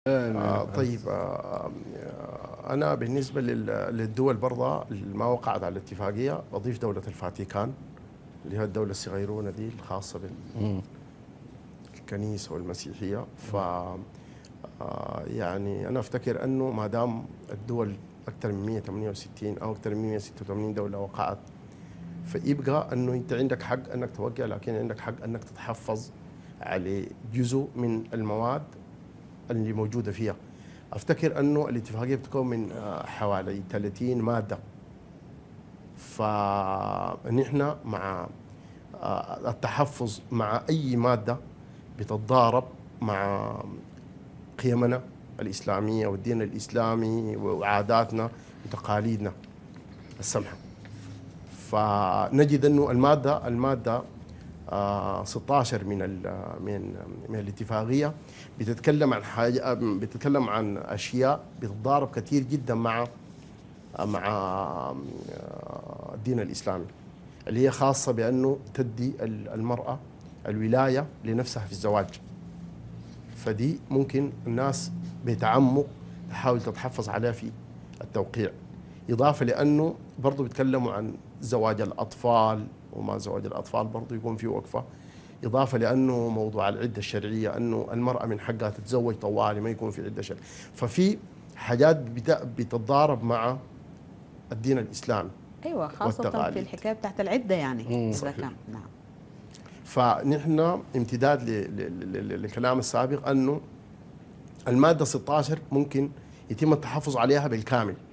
طيب، أنا بالنسبة للدول برضه ما وقعت على الاتفاقية بضيف دولة الفاتيكان، اللي هي الدولة الصغيرونة دي الخاصة بالكنيسة والمسيحية. ف يعني أنا أفتكر أنه ما دام الدول أكثر من 168 أو أكثر من 186 دولة وقعت، فيبقى أنه أنت عندك حق أنك توقع، لكن عندك حق أنك تتحفظ على جزء من المواد اللي موجودة فيها. أفتكر أنه الاتفاقية بتكون من حوالي 30 مادة. فنحن مع التحفظ مع أي مادة بتتضارب مع قيمنا الإسلامية والدين الإسلامي وعاداتنا وتقاليدنا السمحة. فنجد أنه المادة 16 من الاتفاقية بتتكلم عن حاجة، بتتكلم عن أشياء بتتضارب كثير جدا مع الدين الإسلامي، اللي هي خاصة بأنه تدي المرأة الولاية لنفسها في الزواج. فدي ممكن الناس بتعمق تحاول تتحفظ عليها في التوقيع، إضافة لأنه برضو بيتكلموا عن زواج الأطفال، وما زواج الأطفال برضو يكون في وقفة، إضافة لأنه موضوع العدة الشرعية، أنه المرأة من حقها تتزوج طوالي ما يكون في عدة شرعية. ففي حاجات بتتضارب مع الدين الإسلامي ايوه، خاصة في والتقاليد. الحكايه بتاعت العده، يعني اذا صحيح. كان نعم. فنحن امتداد للكلام السابق، أنه المادة 16 ممكن يتم التحفظ عليها بالكامل،